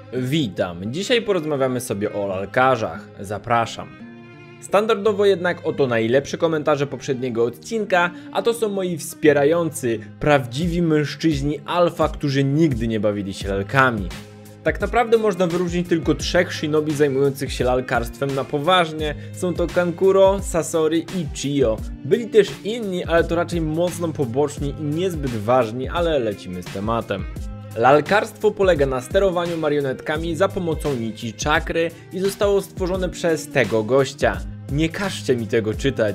Witam, dzisiaj porozmawiamy sobie o lalkarzach, zapraszam. Standardowo jednak oto najlepsze komentarze poprzedniego odcinka, a to są moi wspierający, prawdziwi mężczyźni alfa, którzy nigdy nie bawili się lalkami. Tak naprawdę można wyróżnić tylko 3 shinobi zajmujących się lalkarstwem na poważnie. Są to Kankuro, Sasori i Chiyo. Byli też inni, ale to raczej mocno poboczni i niezbyt ważni, ale lecimy z tematem. Lalkarstwo polega na sterowaniu marionetkami za pomocą nici czakry i zostało stworzone przez tego gościa. Nie każcie mi tego czytać.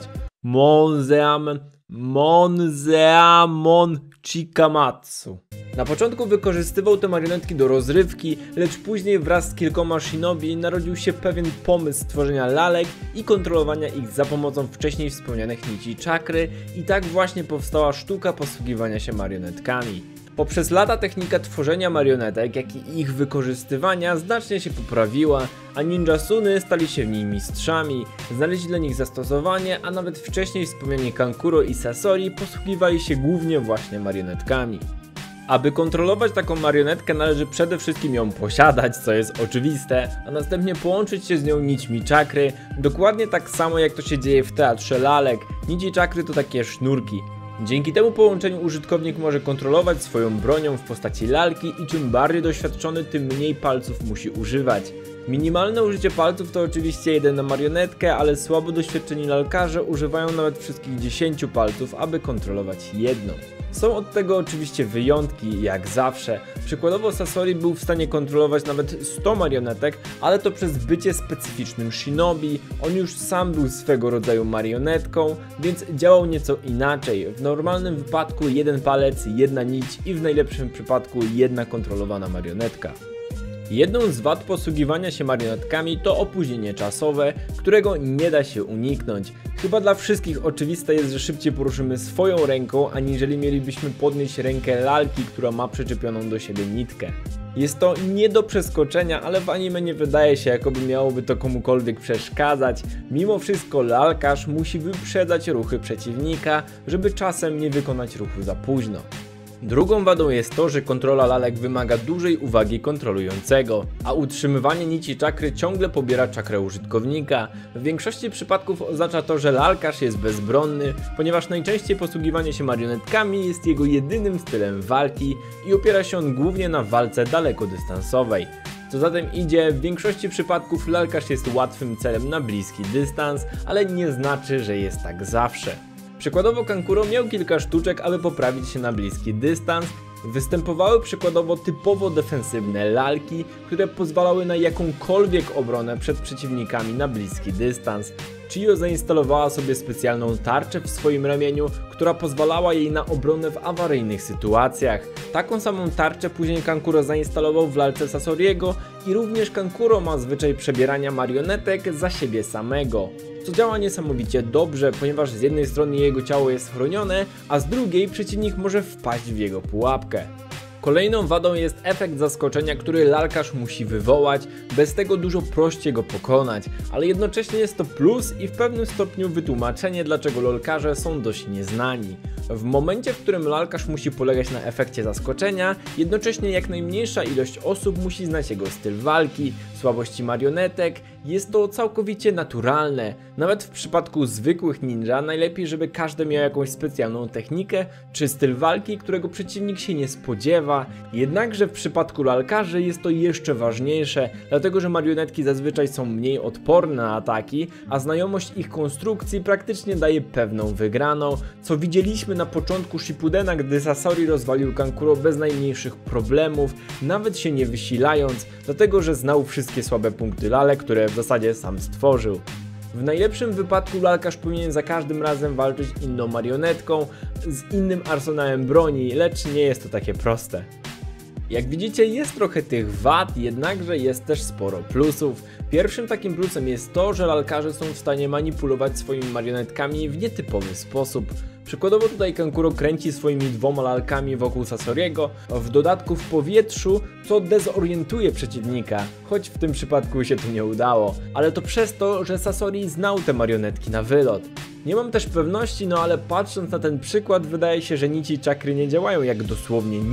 Monzeamon Chikamatsu. Na początku wykorzystywał te marionetki do rozrywki, lecz później wraz z kilkoma shinobi narodził się pewien pomysł stworzenia lalek i kontrolowania ich za pomocą wcześniej wspomnianych nici czakry i tak właśnie powstała sztuka posługiwania się marionetkami. Poprzez lata technika tworzenia marionetek, jak i ich wykorzystywania znacznie się poprawiła, a ninjasuny stali się w niej mistrzami, znaleźli dla nich zastosowanie, a nawet wcześniej wspomniani Kankuro i Sasori posługiwali się głównie właśnie marionetkami. Aby kontrolować taką marionetkę należy przede wszystkim ją posiadać, co jest oczywiste, a następnie połączyć się z nią nićmi czakry, dokładnie tak samo jak to się dzieje w teatrze lalek. Nici czakry to takie sznurki. Dzięki temu połączeniu użytkownik może kontrolować swoją bronią w postaci lalki i czym bardziej doświadczony, tym mniej palców musi używać. Minimalne użycie palców to oczywiście 1 na marionetkę, ale słabo doświadczeni lalkarze używają nawet wszystkich 10 palców, aby kontrolować jedną. Są od tego oczywiście wyjątki, jak zawsze. Przykładowo Sasori był w stanie kontrolować nawet 100 marionetek, ale to przez bycie specyficznym shinobi. On już sam był swego rodzaju marionetką, więc działał nieco inaczej. W normalnym wypadku 1 palec, 1 nić i w najlepszym przypadku 1 kontrolowana marionetka. Jedną z wad posługiwania się marionetkami to opóźnienie czasowe, którego nie da się uniknąć. Chyba dla wszystkich oczywiste jest, że szybciej poruszymy swoją ręką, aniżeli mielibyśmy podnieść rękę lalki, która ma przyczepioną do siebie nitkę. Jest to nie do przeskoczenia, ale w anime nie wydaje się, jakoby miałoby to komukolwiek przeszkadzać. Mimo wszystko lalkarz musi wyprzedzać ruchy przeciwnika, żeby czasem nie wykonać ruchu za późno. Drugą wadą jest to, że kontrola lalek wymaga dużej uwagi kontrolującego, a utrzymywanie nici czakry ciągle pobiera czakrę użytkownika. W większości przypadków oznacza to, że lalkarz jest bezbronny, ponieważ najczęściej posługiwanie się marionetkami jest jego jedynym stylem walki i opiera się on głównie na walce dalekodystansowej. Co za tym idzie, w większości przypadków lalkarz jest łatwym celem na bliski dystans, ale nie znaczy, że jest tak zawsze. Przykładowo Kankuro miał kilka sztuczek, aby poprawić się na bliski dystans. Występowały przykładowo typowo defensywne lalki, które pozwalały na jakąkolwiek obronę przed przeciwnikami na bliski dystans. Chiyo zainstalowała sobie specjalną tarczę w swoim ramieniu, która pozwalała jej na obronę w awaryjnych sytuacjach. Taką samą tarczę później Kankuro zainstalował w lalce Sasoriego i również Kankuro ma zwyczaj przebierania marionetek za siebie samego. Co działa niesamowicie dobrze, ponieważ z jednej strony jego ciało jest chronione, a z drugiej przeciwnik może wpaść w jego pułapkę. Kolejną wadą jest efekt zaskoczenia, który lalkarz musi wywołać, bez tego dużo prościej go pokonać, ale jednocześnie jest to plus i w pewnym stopniu wytłumaczenie, dlaczego lalkarze są dość nieznani. W momencie, w którym lalkarz musi polegać na efekcie zaskoczenia, jednocześnie jak najmniejsza ilość osób musi znać jego styl walki, słabości marionetek, jest to całkowicie naturalne. Nawet w przypadku zwykłych ninja najlepiej, żeby każdy miał jakąś specjalną technikę czy styl walki, którego przeciwnik się nie spodziewa. Jednakże w przypadku lalkarzy jest to jeszcze ważniejsze, dlatego że marionetki zazwyczaj są mniej odporne na ataki, a znajomość ich konstrukcji praktycznie daje pewną wygraną, co widzieliśmy na początku Shippudena, gdy Sasori rozwalił Kankuro bez najmniejszych problemów, nawet się nie wysilając, dlatego że znał wszystkie słabe punkty lalek, które w zasadzie sam stworzył. W najlepszym wypadku lalkarz powinien za każdym razem walczyć inną marionetką, z innym arsenałem broni, lecz nie jest to takie proste. Jak widzicie, jest trochę tych wad, jednakże jest też sporo plusów. Pierwszym takim plusem jest to, że lalkarze są w stanie manipulować swoimi marionetkami w nietypowy sposób. Przykładowo tutaj Kankuro kręci swoimi 2 lalkami wokół Sasoriego, w dodatku w powietrzu, co dezorientuje przeciwnika, choć w tym przypadku się to nie udało. Ale to przez to, że Sasori znał te marionetki na wylot. Nie mam też pewności, no ale patrząc na ten przykład wydaje się, że nici czakry nie działają jak dosłownie nić.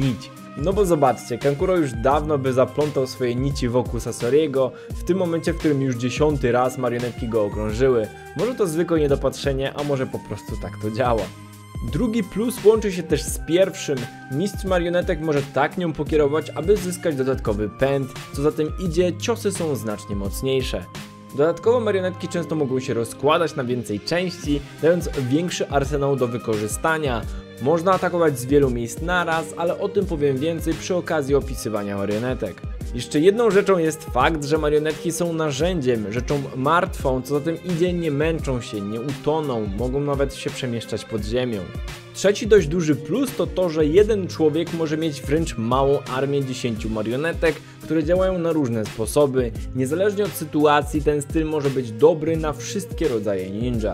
No bo zobaczcie, Kankuro już dawno by zaplątał swoje nici wokół Sasoriego, w tym momencie, w którym już 10. raz marionetki go okrążyły. Może to zwykłe niedopatrzenie, a może po prostu tak to działa. Drugi plus łączy się też z pierwszym. Mistrz marionetek może tak nią pokierować, aby zyskać dodatkowy pęd, co za tym idzie, ciosy są znacznie mocniejsze. Dodatkowo marionetki często mogą się rozkładać na więcej części, dając większy arsenał do wykorzystania. Można atakować z wielu miejsc naraz, ale o tym powiem więcej przy okazji opisywania marionetek. Jeszcze jedną rzeczą jest fakt, że marionetki są narzędziem, rzeczą martwą, co za tym idzie, nie męczą się, nie utoną, mogą nawet się przemieszczać pod ziemią. Trzeci dość duży plus to to, że jeden człowiek może mieć wręcz małą armię 10 marionetek, które działają na różne sposoby. Niezależnie od sytuacji ten styl może być dobry na wszystkie rodzaje ninja.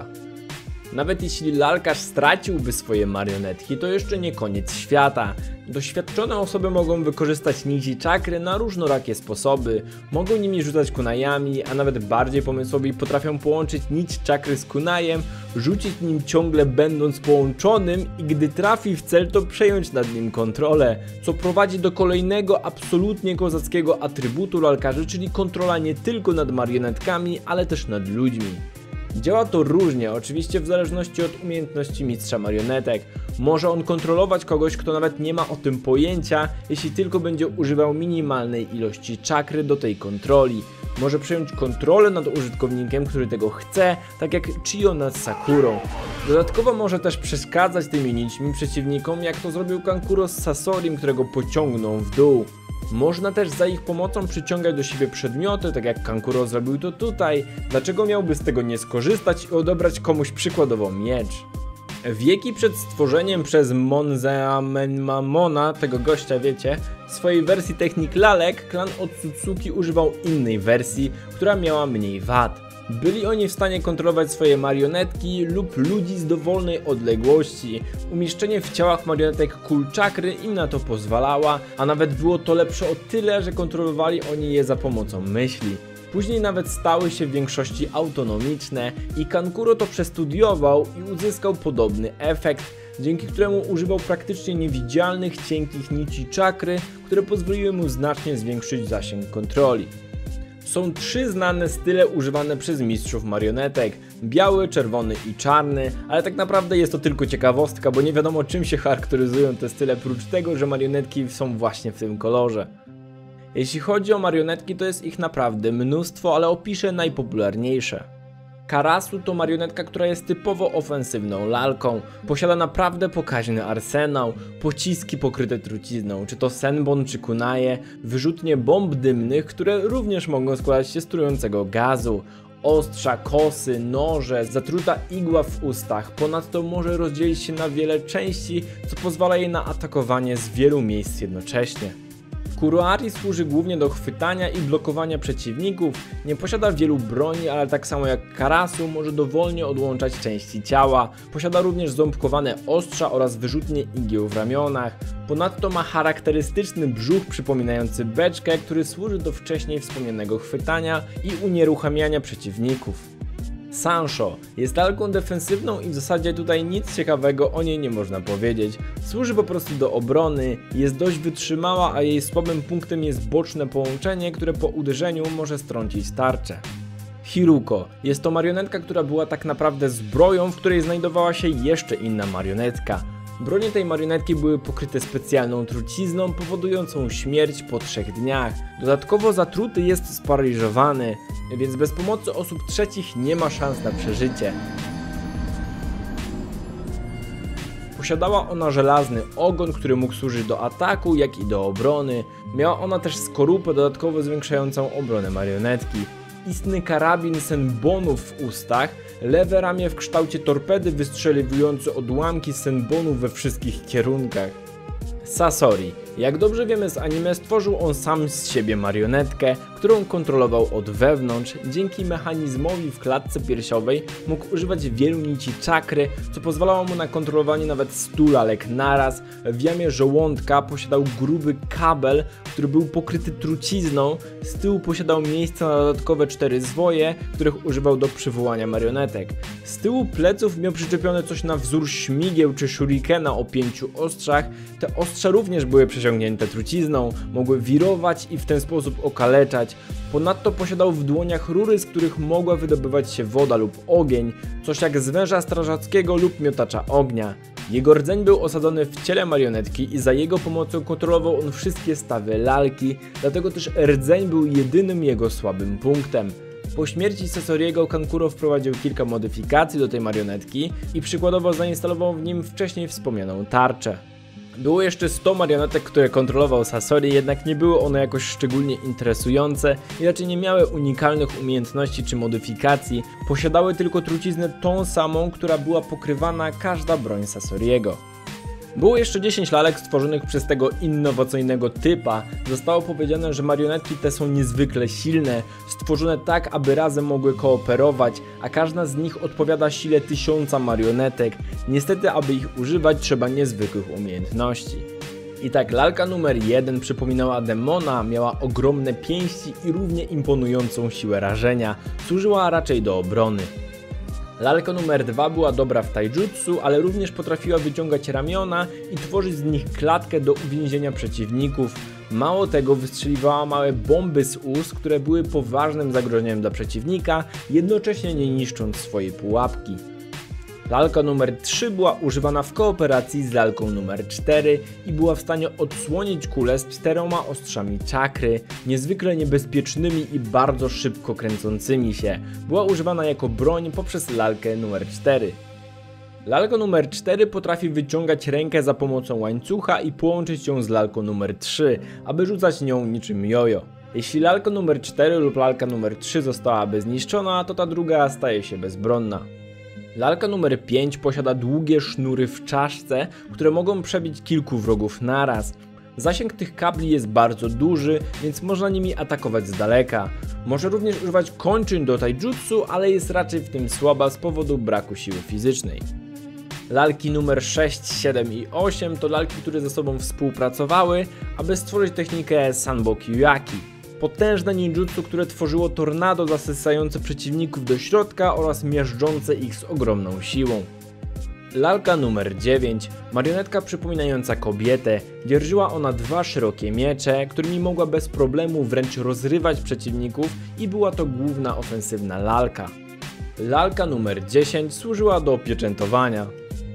Nawet jeśli lalkarz straciłby swoje marionetki, to jeszcze nie koniec świata. Doświadczone osoby mogą wykorzystać nici czakry na różnorakie sposoby, mogą nimi rzucać kunajami, a nawet bardziej pomysłowi potrafią połączyć nić czakry z kunajem, rzucić nim ciągle będąc połączonym i gdy trafi w cel, to przejąć nad nim kontrolę, co prowadzi do kolejnego absolutnie kozackiego atrybutu lalkarzy, czyli kontrola nie tylko nad marionetkami, ale też nad ludźmi. Działa to różnie, oczywiście w zależności od umiejętności mistrza marionetek. Może on kontrolować kogoś, kto nawet nie ma o tym pojęcia, jeśli tylko będzie używał minimalnej ilości czakry do tej kontroli. Może przejąć kontrolę nad użytkownikiem, który tego chce, tak jak Chiyo nad Sakurą. Dodatkowo może też przeszkadzać tymi nićmi przeciwnikom, jak to zrobił Kankuro z Sasorim, którego pociągnął w dół. Można też za ich pomocą przyciągać do siebie przedmioty, tak jak Kankuro zrobił to tutaj. Dlaczego miałby z tego nie skorzystać i odebrać komuś przykładowo miecz? Wieki przed stworzeniem przez Monzeamenmamona, tego gościa wiecie, swojej wersji technik lalek, klan Otsutsuki używał innej wersji, która miała mniej wad. Byli oni w stanie kontrolować swoje marionetki lub ludzi z dowolnej odległości. Umieszczenie w ciałach marionetek kul czakry im na to pozwalała, a nawet było to lepsze o tyle, że kontrolowali oni je za pomocą myśli. Później nawet stały się w większości autonomiczne i Kankuro to przestudiował i uzyskał podobny efekt, dzięki któremu używał praktycznie niewidzialnych, cienkich nici czakry, które pozwoliły mu znacznie zwiększyć zasięg kontroli. Są 3 znane style używane przez mistrzów marionetek: biały, czerwony i czarny, ale tak naprawdę jest to tylko ciekawostka, bo nie wiadomo czym się charakteryzują te style, prócz tego, że marionetki są właśnie w tym kolorze. Jeśli chodzi o marionetki, to jest ich naprawdę mnóstwo, ale opiszę najpopularniejsze. Karasu to marionetka, która jest typowo ofensywną lalką. Posiada naprawdę pokaźny arsenał, pociski pokryte trucizną, czy to senbon czy kunaje, wyrzutnie bomb dymnych, które również mogą składać się z trującego gazu, ostrza, kosy, noże, zatruta igła w ustach. Ponadto może rozdzielić się na wiele części, co pozwala jej na atakowanie z wielu miejsc jednocześnie. Kuroari służy głównie do chwytania i blokowania przeciwników, nie posiada wielu broni, ale tak samo jak Karasu może dowolnie odłączać części ciała. Posiada również ząbkowane ostrza oraz wyrzutnie igieł w ramionach. Ponadto ma charakterystyczny brzuch przypominający beczkę, który służy do wcześniej wspomnianego chwytania i unieruchamiania przeciwników. Sancho jest lalką defensywną i w zasadzie tutaj nic ciekawego o niej nie można powiedzieć. Służy po prostu do obrony, jest dość wytrzymała, a jej słabym punktem jest boczne połączenie, które po uderzeniu może strącić tarczę. Hiruko jest to marionetka, która była tak naprawdę zbroją, w której znajdowała się jeszcze inna marionetka. Bronie tej marionetki były pokryte specjalną trucizną powodującą śmierć po 3 dniach. Dodatkowo zatruty jest sparaliżowany, więc bez pomocy osób trzecich nie ma szans na przeżycie. Posiadała ona żelazny ogon, który mógł służyć do ataku, jak i do obrony. Miała ona też skorupę dodatkowo zwiększającą obronę marionetki. Istny karabin senbonów w ustach, lewe ramię w kształcie torpedy wystrzeliwujące odłamki senbonów we wszystkich kierunkach. Sasori. Jak dobrze wiemy z anime, stworzył on sam z siebie marionetkę, którą kontrolował od wewnątrz. Dzięki mechanizmowi w klatce piersiowej mógł używać wielu nici czakry, co pozwalało mu na kontrolowanie nawet 100 lalek naraz. W jamie żołądka posiadał gruby kabel, który był pokryty trucizną. Z tyłu posiadał miejsce na dodatkowe 4 zwoje, których używał do przywołania marionetek. Z tyłu pleców miał przyczepione coś na wzór śmigieł czy shurikena o 5 ostrzach. Te ostrza również były przesiąknięte przesiągnięte trucizną, mogły wirować i w ten sposób okaleczać. Ponadto posiadał w dłoniach rury, z których mogła wydobywać się woda lub ogień, coś jak z węża strażackiego lub miotacza ognia. Jego rdzeń był osadzony w ciele marionetki i za jego pomocą kontrolował on wszystkie stawy lalki, dlatego też rdzeń był jedynym jego słabym punktem. Po śmierci Sasoriego Kankuro wprowadził kilka modyfikacji do tej marionetki i przykładowo zainstalował w nim wcześniej wspomnianą tarczę. Było jeszcze 100 marionetek, które kontrolował Sasori, jednak nie były one jakoś szczególnie interesujące i raczej nie miały unikalnych umiejętności czy modyfikacji, posiadały tylko truciznę tą samą, która była pokrywana każda broń Sasoriego. Było jeszcze 10 lalek stworzonych przez tego innowacyjnego typa. Zostało powiedziane, że marionetki te są niezwykle silne, stworzone tak, aby razem mogły kooperować, a każda z nich odpowiada sile 1000 marionetek. Niestety, aby ich używać, trzeba niezwykłych umiejętności. I tak lalka numer 1 przypominała demona, miała ogromne pięści i równie imponującą siłę rażenia. Służyła raczej do obrony. Lalka numer 2 była dobra w taijutsu, ale również potrafiła wyciągać ramiona i tworzyć z nich klatkę do uwięzienia przeciwników. Mało tego, wystrzeliwała małe bomby z ust, które były poważnym zagrożeniem dla przeciwnika, jednocześnie nie niszcząc swojej pułapki. Lalka numer 3 była używana w kooperacji z lalką numer 4 i była w stanie odsłonić kulę z 4 ostrzami czakry, niezwykle niebezpiecznymi i bardzo szybko kręcącymi się. Była używana jako broń poprzez lalkę numer 4. Lalka numer 4 potrafi wyciągać rękę za pomocą łańcucha i połączyć ją z lalką numer 3, aby rzucać nią niczym jojo. Jeśli lalka numer 4 lub lalka numer 3 zostałaby zniszczona, to ta druga staje się bezbronna. Lalka numer 5 posiada długie sznury w czaszce, które mogą przebić kilku wrogów naraz. Zasięg tych kabli jest bardzo duży, więc można nimi atakować z daleka. Może również używać kończyn do taijutsu, ale jest raczej w tym słaba z powodu braku siły fizycznej. Lalki numer 6, 7 i 8 to lalki, które ze sobą współpracowały, aby stworzyć technikę Sanbokyuaki. Potężne ninjutsu, które tworzyło tornado zasysające przeciwników do środka oraz miażdżące ich z ogromną siłą. Lalka numer 9, marionetka przypominająca kobietę, dzierżyła ona 2 szerokie miecze, którymi mogła bez problemu wręcz rozrywać przeciwników i była to główna ofensywna lalka. Lalka numer 10 służyła do pieczętowania.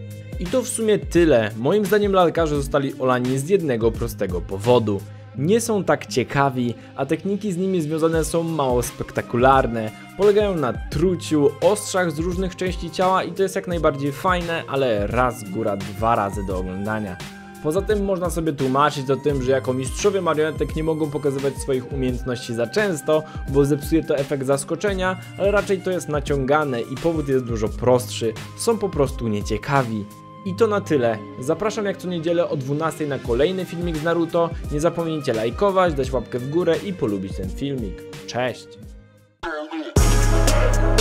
I to w sumie tyle. Moim zdaniem lalkarze zostali olani z jednego prostego powodu. Nie są tak ciekawi, a techniki z nimi związane są mało spektakularne. Polegają na truciu, ostrzach z różnych części ciała i to jest jak najbardziej fajne, ale raz góra 2 razy do oglądania. Poza tym można sobie tłumaczyć o tym, że jako mistrzowie marionetek nie mogą pokazywać swoich umiejętności za często, bo zepsuje to efekt zaskoczenia, ale raczej to jest naciągane i powód jest dużo prostszy, są po prostu nieciekawi. I to na tyle. Zapraszam jak co niedzielę o 12 na kolejny filmik z Naruto. Nie zapomnijcie lajkować, dać łapkę w górę i polubić ten filmik. Cześć!